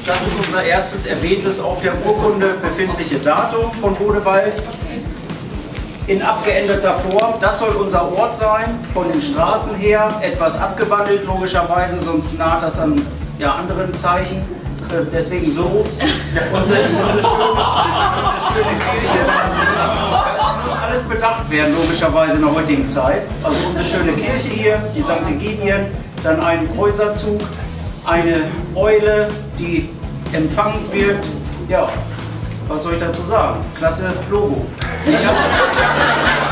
Das ist unser erstes erwähntes auf der Urkunde befindliche Datum von Rodewald. In abgeänderter Form, das soll unser Ort sein, von den Straßen her, etwas abgewandelt logischerweise, sonst naht das an anderen Zeichen. Deswegen so, unsere schöne Kirche, muss alles bedacht werden, logischerweise in der heutigen Zeit. Also unsere schöne Kirche hier, die St. Egidien, dann ein Häuserzug, eine Eule, die empfangen wird. Ja, was soll ich dazu sagen? Klasse Logo.